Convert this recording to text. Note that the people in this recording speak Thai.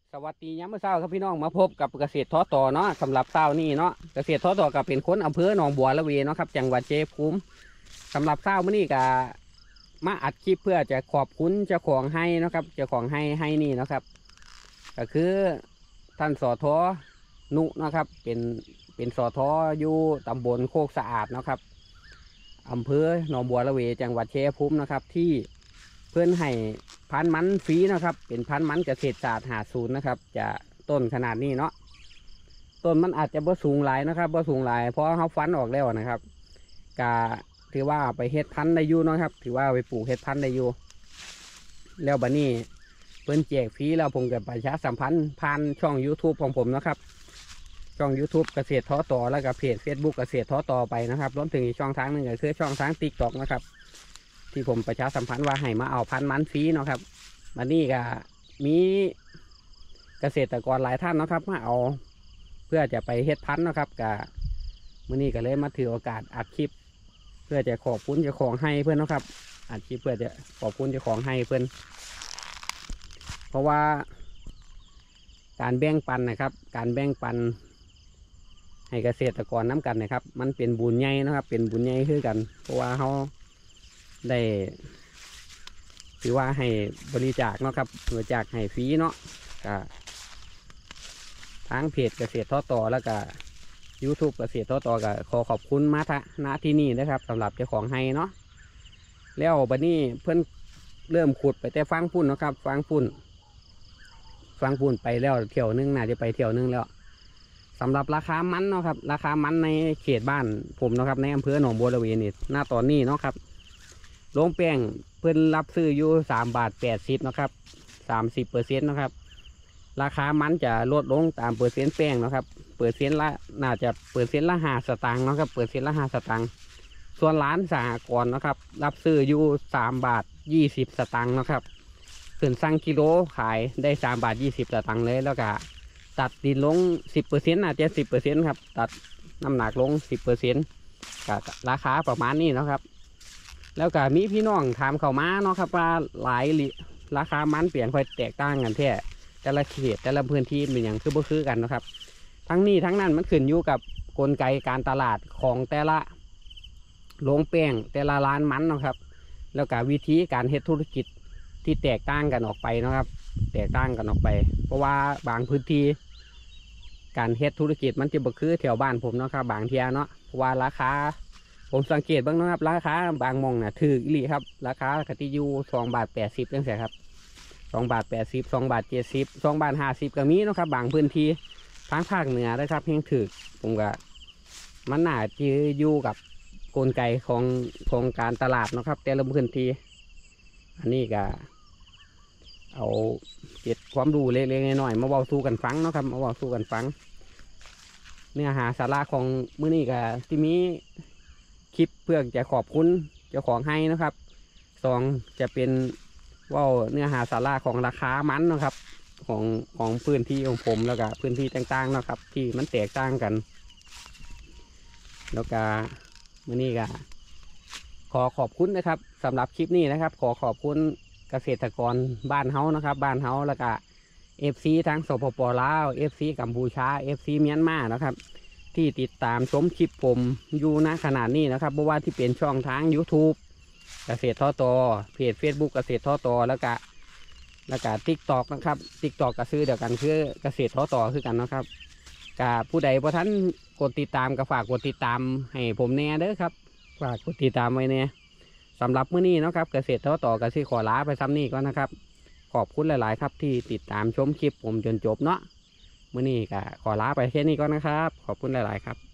สวัสดียามมื้อเช้าครับพี่น้องมาพบกับเกษตรท้อต่อเนาะสำหรับเช้านี้เนาะเกษตรท้อต่อกับเป็นคนอำเภอหนองบัวระเวเนาะครับจังหวัดชัยภูมิสำหรับเช้ามื้อนี้ก็มาอัดคลิปเพื่อจะขอบคุณเจ้าของให้นะครับเจ้าของให้นี่นะครับก็คือท่านสทนุนะครับเป็นสทอยู่ตำบลโคกสะอาดนะครับอำเภอหนองบัวระเวจังหวัดชัยภูมินะครับที่เพื่อนให้พันธุ์มันฟรีนะครับเป็นพันธุ์มันเกษตรศาสตร์50นะครับจะต้นขนาดนี้เนาะต้นมันอาจจะบ่สูงหลายนะครับบ่สูงหลายเพราะเขาฟันออกแล้วนะครับกาถือว่าไปเฮ็ดพันธุ์ได้อยู่นะครับถือว่าไปปลูกเฮ็ดพันธุ์ได้อยู่แล้วบัดนี้เพิ่นแจกฟรีแล้วผมก็ประชาสัมพันธ์ผ่านช่อง YouTube ของผมนะครับช่อง YouTube เกษตรท้อต่อแล้วก็เพจ Facebook เกษตรท้อต่อไปนะครับรวมถึงอีกช่องทางหนึ่งก็คือช่องทาง TikTok นะครับที่ผมประชาสัมพันธ์ว่าให้มาเอาพันธุ์มันฟรีเนาะครับวันนี้ก็มีเกษตรกรหลายท่านนะครับมาเอาเพื่อจะไปเฮ็ดพันธุ์นะครับกับมื้อนี้ก็เลยมาถือโอกาสอัดคลิปเพื่อจะขอบคุณเจ้าของให้เพื่อนนะครับอัดคลิปเพื่อจะขอบคุณเจ้าของให้เพื่อนเพราะว่าการแบ่งปันนะครับการแบ่งปันให้เกษตรกรน้ำกันนะครับมันเป็นบุญใหญ่นะครับเป็นบุญใหญ่คือกันเพราะว่าเขาได้ถือว่าให้บริจาคเนาะครับบริจาคให้ฟรีเนาะก็ทางเพจเกษตรท้อต่อแล้วก็ YouTube เกษตรท้อต่อก็ขอขอบคุณมาณที่นี่นะครับสำหรับเจ้าของให้เนาะแล้วบัดนี้เพิ่นเริ่มขุดไปแต่ฟังพุ่นนะครับฟังพุ่นไปแล้วเที่ยวนึงน่าจะไปเที่ยวนึงแล้วสำหรับราคามันเนาะครับราคามันในเขตบ้านผมนะครับในอำเภอหนองบัวระเวนี่หน้าตอนนี้เนาะครับโรงแป้งเพิ่นรับซื้ออยู่3.80 บาทนะครับ30%นะครับราคามันจะลดลงตามเปอร์เซ็นต์แป้งนะครับเปอร์เซ็นต์ละน่าจะเปอร์เซ็นต์ละ5 สตางค์นะครับเปอร์เซ็นต์ละ5 สตางค์ส่วนร้านสหกรณ์นะครับรับซื้ออยู่3.20 บาทนะครับส่วนสั่งกิโลขายได้3.20 บาทเลยแล้วก็ตัดดินลง 10% อาจจะ 10% ครับตัดน้ำหนักลง 10%ก็ราคาประมาณนี้นะครับแล้วก็มีพี่น้องถามเข้ามาเนาะครับว่าหลายราคามันเปลี่ยนค่อยแตกต่างกันแท้แต่ละเขตแต่ละพื้นที่เป็นอย่างคือบ่คือกันนะครับทั้งนี้ทั้งนั้นมันขึ้นอยู่กับกลไกการตลาดของแต่ละโรงแป้งแต่ละร้านมันนะครับแล้วก็วิธีการเฮ็ดธุรกิจที่แตกต่างกันออกไปนะครับแตกต่างกันออกไปเพราะว่าบางพื้นที่การเฮ็ดธุรกิจมันจะบ่คือแถวบ้านผมเนาะครับบางเทียเนาะเพราะว่าราคาผมสังเกตบ้างนะครับราคาบางมองน่ะถืออีหลีครับราคากติยู2.80 บาทจังซี่ครับ2.80 2.70 2.50ก็มีนะครับบางพื้นที่ทางภาคเหนือนะครับเพียงถือผมก็มันน่าจะอยู่กับกลไกของการตลาดนะครับแต่ละพื้นที่อันนี้ก็เอาเก็บความรู้เล็กๆน้อยๆมาเว้าสู่กันฟังเนาะครับมาเว้าสู่กันฟังเนื้อหาสาระของมื้อนี้ก็ที่มีคลิปเพื่อจะขอบคุณเจ้าของให้นะครับ2จะเป็นว่าเนื้อหาสาระของราคามันนะครับของพื้นที่ของผมแล้วก็พื้นที่ต่างๆนะครับที่มันแตกต่างกันแล้วก็มื้อนี้ก็ขอขอบคุณนะครับสำหรับคลิปนี้นะครับขอขอบคุณเกษตรกรบ้านเฮานะครับบ้านเฮาแล้วก็FC ทั้งสปป.ลาว FC กัมพูชา FC เมียนมานะครับที่ติดตามชมคลิปผมอยู่ณขนาดนี้นะครับเพราะว่าที่เป็นช่องทาง YouTube เกษตรท้อต่อเพจ Facebook เกษตรท้อต่อแล้วก็ TikTok นะครับ TikTok ก็ซื้อเดียวกันคือเกษตรท้อต่อคือกันนะครับกับผู้ใดพอท่านกดติดตามก็ฝากกดติดตามให้ผมแน่เด้อครับฝากกดติดตามไว้แน่สำหรับมื้อนี้นะครับเกษตรท้อต่อก็สิขอลาไปซ้ำนี้ก่อนนะครับขอบคุณหลายๆครับที่ติดตามชมคลิปผมจนจบเนาะมื้อนี้ก็ขอลาไปแค่นี้ก่อนนะครับขอบคุณหลายๆครับ